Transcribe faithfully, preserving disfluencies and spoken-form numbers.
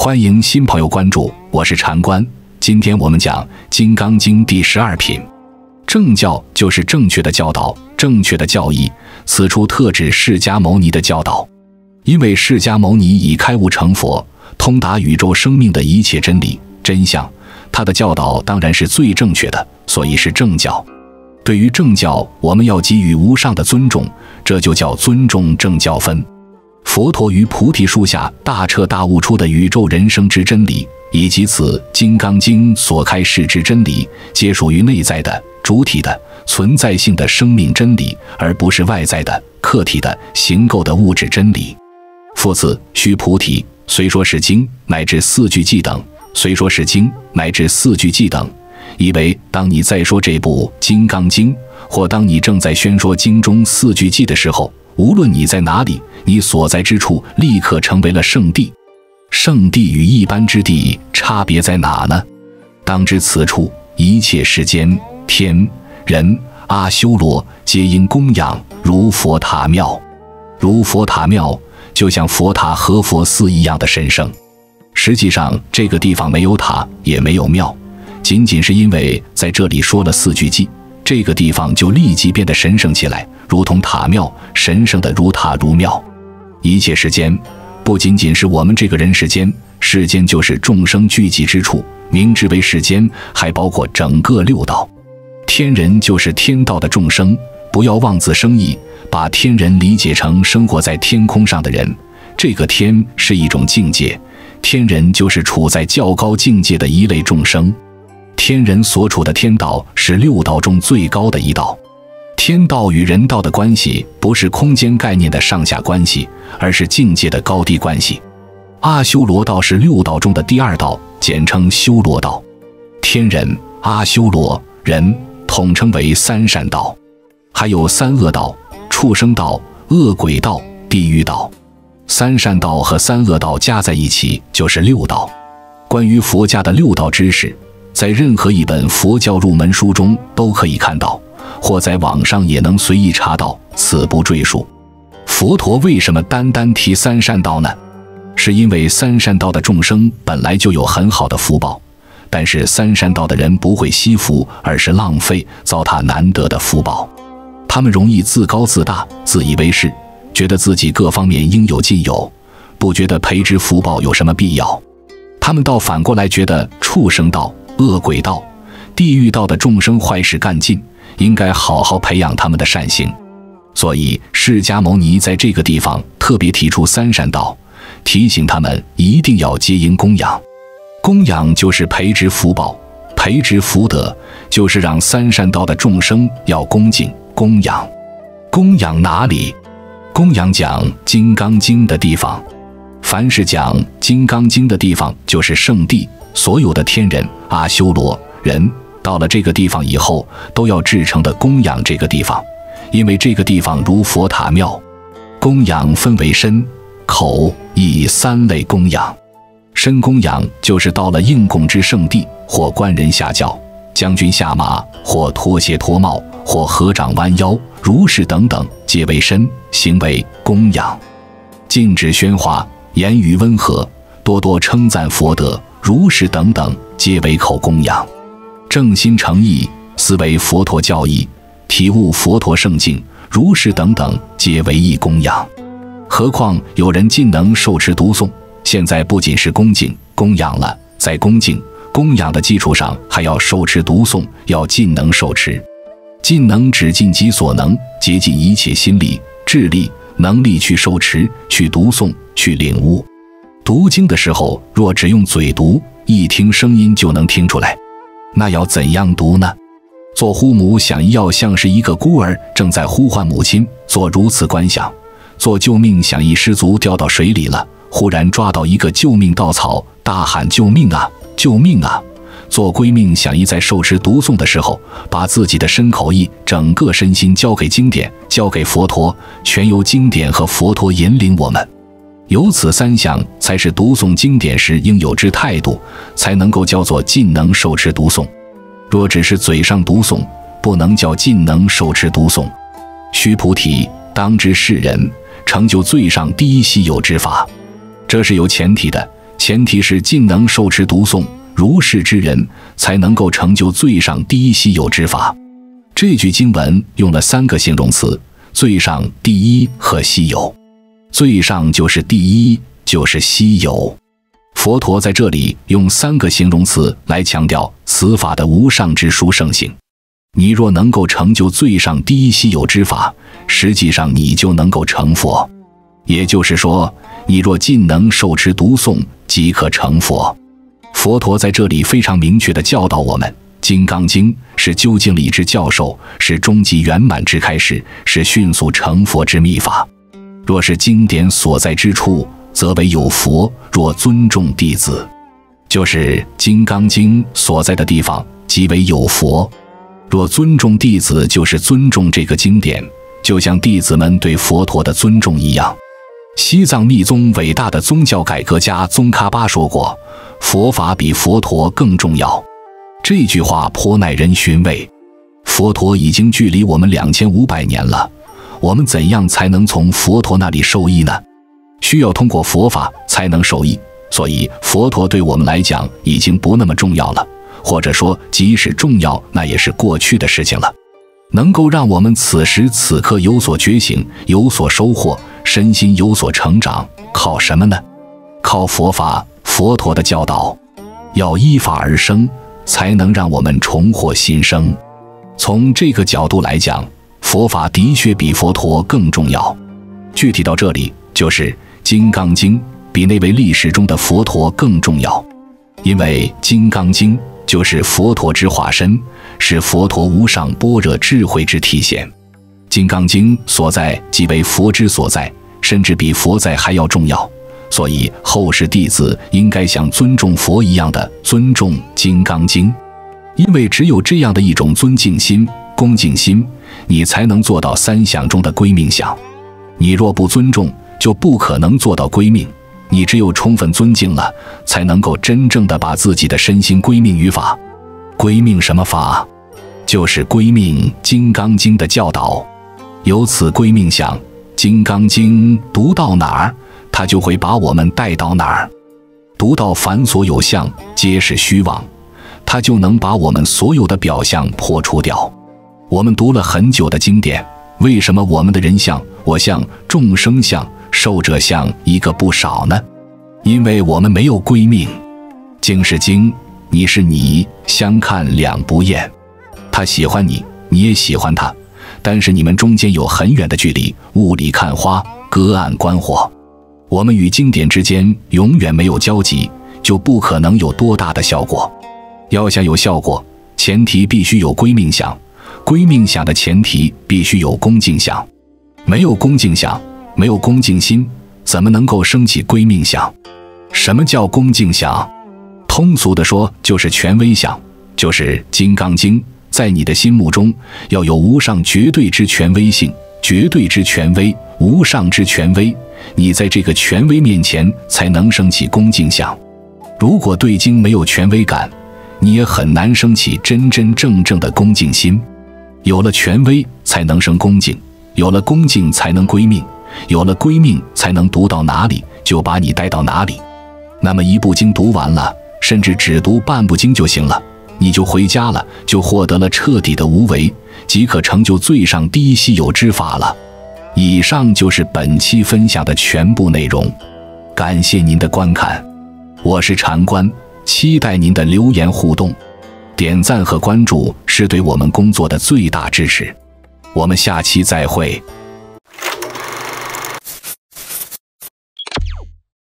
欢迎新朋友关注，我是禅观。今天我们讲《金刚经》第十二品。正教就是正确的教导，正确的教义。此处特指释迦牟尼的教导。因为释迦牟尼已开悟成佛，通达宇宙生命的一切真理真相，他的教导当然是最正确的，所以是正教。对于正教，我们要给予无上的尊重，这就叫尊重正教分。佛陀于菩提树下大彻大悟出的宇宙人生之真理，以及此《金刚经》所开示之真理，皆属于内在的、主体的、存在性的生命真理，而不是外在的、客体的、形构的物质真理。复次，须菩提，虽说是经，乃至四句偈等；虽说是经，乃至四句偈等，以为当你在说这部《金刚经》，或当你正在宣说经中四句偈的时候，无论你在哪里，你所在之处立刻成为了圣地。圣地与一般之地差别在哪呢？当知此处一切世间天人阿修罗皆因供养如佛塔庙，如佛塔庙就像佛塔和佛寺一样的神圣。实际上这个地方没有塔也没有庙，仅仅是因为在这里说了四句偈，这个地方就立即变得神圣起来，如同塔庙，神圣的如塔如庙。一切世间不仅仅是我们这个人世间，世间就是众生聚集之处，名之为世间，还包括整个六道。天人就是天道的众生，不要妄自生义，把天人理解成生活在天空上的人。这个天是一种境界，天人就是处在较高境界的一类众生。天人所处的天道是六道中最高的一道。天道与人道的关系不是空间概念的上下关系，而是境界的高低关系。阿修罗道是六道中的第二道，简称修罗道。天人、阿修罗、人统称为三善道，还有三恶道、畜生道、恶鬼道、地狱道。三善道和三恶道加在一起就是六道。关于佛家的六道知识，在任何一本佛教入门书中都可以看到，或在网上也能随意查到，此不赘述。佛陀为什么单单提三善道呢？是因为三善道的众生本来就有很好的福报，但是三善道的人不会惜福，而是浪费糟蹋难得的福报。他们容易自高自大，自以为是，觉得自己各方面应有尽有，不觉得培植福报有什么必要。他们倒反过来觉得畜生道、恶鬼道、地狱道的众生坏事干尽，应该好好培养他们的善行。所以释迦牟尼在这个地方特别提出三善道，提醒他们一定要接因供养。供养就是培植福报，培植福德就是让三善道的众生要恭敬供养。供养哪里？供养讲《金刚经》的地方。凡是讲《金刚经》的地方就是圣地，所有的天人、阿修罗、人到了这个地方以后，都要至诚地供养这个地方，因为这个地方如佛塔庙。供养分为身、口、意三类供养。身供养就是到了应供之圣地，或官人下轿、将军下马，或脱鞋脱帽，或合掌弯腰，如是等等，皆为身，行为供养。禁止喧哗，言语温和，多多称赞佛德，如是等等，皆为口供养。正心诚意，思维佛陀教义，体悟佛陀圣境，如是等等，皆为意供养。何况有人尽能受持读诵，现在不仅是恭敬供养了，在恭敬供养的基础上还要受持读诵，要尽能受持。尽能只尽己所能，竭尽一切心力、智力、能力去受持、去读诵、去领悟。读经的时候，若只用嘴读，一听声音就能听出来，那要怎样读呢？做呼母想要像是一个孤儿正在呼唤母亲，做如此观想。做救命想一失足掉到水里了，忽然抓到一个救命稻草，大喊救命啊，救命啊。做归命想一在受持读诵的时候，把自己的身口意整个身心交给经典，交给佛陀，全由经典和佛陀引领我们。有此三项，才是读诵经典时应有之态度，才能够叫做尽能受持读诵。若只是嘴上读诵，不能叫尽能受持读诵。须菩提，当知是人成就最上第一稀有之法，这是有前提的， 前提是尽能受持读诵如是之人，才能够成就最上第一稀有之法。这句经文用了三个形容词：最上、第一和稀有。最上就是第一，就是稀有。佛陀在这里用三个形容词来强调此法的无上之殊胜性。你若能够成就最上第一稀有之法，实际上你就能够成佛。也就是说，你若尽能受持读诵，即可成佛。佛陀在这里非常明确地教导我们，《金刚经》是究竟理之教授，是终极圆满之开始，是迅速成佛之秘法。若是经典所在之处，则为有佛；若尊重弟子，就是《金刚经》所在的地方，即为有佛。若尊重弟子，就是尊重这个经典，就像弟子们对佛陀的尊重一样。西藏密宗伟大的宗教改革家宗喀巴说过，佛法比佛陀更重要。这句话颇耐人寻味。佛陀已经距离我们两千五百年了，我们怎样才能从佛陀那里受益呢？需要通过佛法才能受益，所以佛陀对我们来讲已经不那么重要了，或者说即使重要，那也是过去的事情了。能够让我们此时此刻有所觉醒，有所收获，身心有所成长，靠什么呢？靠佛法，佛陀的教导。要依法而生，才能让我们重获新生。从这个角度来讲，佛法的确比佛陀更重要。具体到这里，就是《金刚经》比那位历史中的佛陀更重要，因为《金刚经》就是佛陀之化身，是佛陀无上般若智慧之体现。《金刚经》所在即为佛之所在，甚至比佛在还要重要，所以后世弟子应该像尊重佛一样的尊重《金刚经》，因为只有这样的一种尊敬心、恭敬心，你才能做到三想中的归命想。你若不尊重，就不可能做到归命。你只有充分尊敬了，才能够真正的把自己的身心归命于法。归命什么法？就是归命《金刚经》的教导。由此归命想，《金刚经》读到哪儿，它就会把我们带到哪儿。读到凡所有相，皆是虚妄，它就能把我们所有的表象破除掉。我们读了很久的经典，为什么我们的人相、我相、众生相、寿者相一个不少呢？因为我们没有归命。经是经，你是你，相看两不厌。他喜欢你，你也喜欢他，但是你们中间有很远的距离，雾里看花，隔岸观火。我们与经典之间永远没有交集，就不可能有多大的效果。要想有效果，前提必须有归命想，归命想的前提必须有恭敬想。没有恭敬想，没有恭敬心，怎么能够升起归命想？什么叫恭敬想？通俗的说，就是权威想，就是《金刚经》在你的心目中要有无上绝对之权威性，绝对之权威，无上之权威，你在这个权威面前才能升起恭敬想。如果对经没有权威感，你也很难升起真真正正的恭敬心。有了权威才能生恭敬，有了恭敬才能归命，有了归命才能读到哪里就把你带到哪里。那么一部经读完了，甚至只读半部经就行了，你就回家了，就获得了彻底的无为，即可成就最上第一稀有之法了。以上就是本期分享的全部内容，感谢您的观看，我是禅观，期待您的留言互动，点赞和关注是对我们工作的最大支持。我们下期再会。